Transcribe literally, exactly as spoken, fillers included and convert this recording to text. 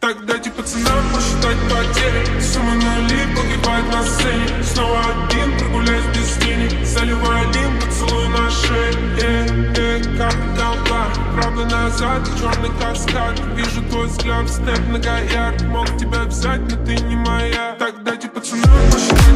Так дайте пацанам посчитать потери. Суммы нули погибает на сцене. Снова один, прогуляюсь без денег. Заливаю один поцелуй на шее. Э, э, капли толпа, правда назад, черный каскад. Вижу твой взгляд, степ на гаяк. Мог тебя взять, но ты не моя. Так дайте пацанам посчитать